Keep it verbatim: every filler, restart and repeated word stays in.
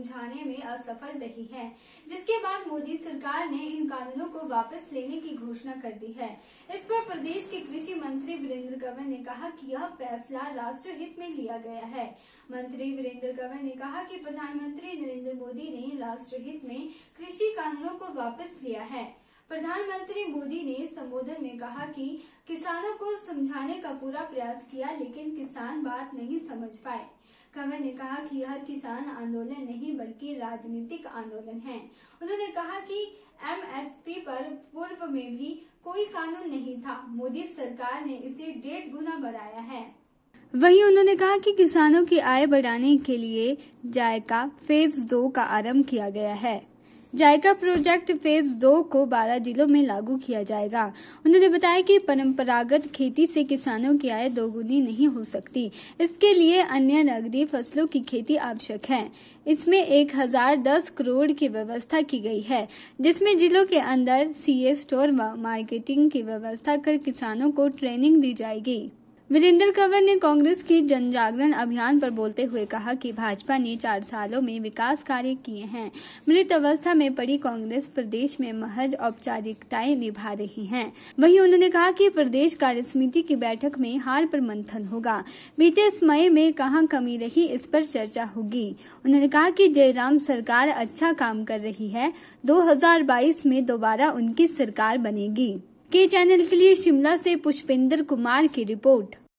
समझाने में असफल रही है, जिसके बाद मोदी सरकार ने इन कानूनों को वापस लेने की घोषणा कर दी है। इस पर प्रदेश के कृषि मंत्री वीरेंद्र कंवर ने कहा कि यह फैसला राष्ट्र हित में लिया गया है। मंत्री वीरेंद्र कंवर ने कहा कि प्रधानमंत्री नरेंद्र मोदी ने राष्ट्र हित में कृषि कानूनों को वापस लिया है। प्रधानमंत्री मोदी ने संबोधन में कहा कि किसानों को समझाने का पूरा प्रयास किया, लेकिन किसान बात नहीं समझ पाए। कंवर ने कहा कि यह किसान आंदोलन नहीं बल्कि राजनीतिक आंदोलन है। उन्होंने कहा कि एमएसपी पर पूर्व में भी कोई कानून नहीं था, मोदी सरकार ने इसे डेढ़ गुना बढ़ाया है। वहीं उन्होंने कहा कि किसानों की आय बढ़ाने के लिए जायका फेज दो का आरंभ किया गया है। जायका प्रोजेक्ट फेज दो को बारह जिलों में लागू किया जाएगा। उन्होंने बताया कि परंपरागत खेती से किसानों की आय दोगुनी नहीं हो सकती, इसके लिए अन्य नगदी फसलों की खेती आवश्यक है। इसमें एक हजार दस करोड़ की व्यवस्था की गई है, जिसमें जिलों के अंदर सीए स्टोर व मार्केटिंग की व्यवस्था कर किसानों को ट्रेनिंग दी जाएगी। वीरेंद्र कंवर ने कांग्रेस की जनजागरण अभियान पर बोलते हुए कहा कि भाजपा ने चार सालों में विकास कार्य किए हैं। मृत अवस्था में पड़ी कांग्रेस प्रदेश में महज औपचारिकताएं निभा रही है। वहीं उन्होंने कहा कि प्रदेश कार्य समिति की बैठक में हार पर मंथन होगा। बीते समय में कहां कमी रही, इस पर चर्चा होगी। उन्होंने कहा कि जयराम सरकार अच्छा काम कर रही है, दो हजार बाईस में दोबारा उनकी सरकार बनेगी। के चैनल के लिए शिमला से पुष्पेंद्र कुमार की रिपोर्ट।